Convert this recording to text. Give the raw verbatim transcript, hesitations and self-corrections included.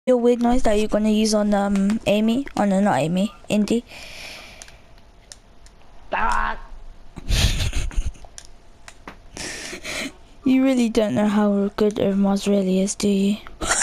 Your weird noise that you're gonna use on um Amy? Oh no, not Amy, Indy. You really don't know how good Irma's really is, do you?